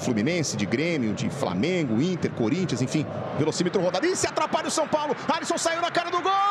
Fluminense, de Grêmio, de Flamengo, Inter, Corinthians, enfim. Velocímetro rodado. E se atrapalha o São Paulo. Alisson saiu na cara do gol!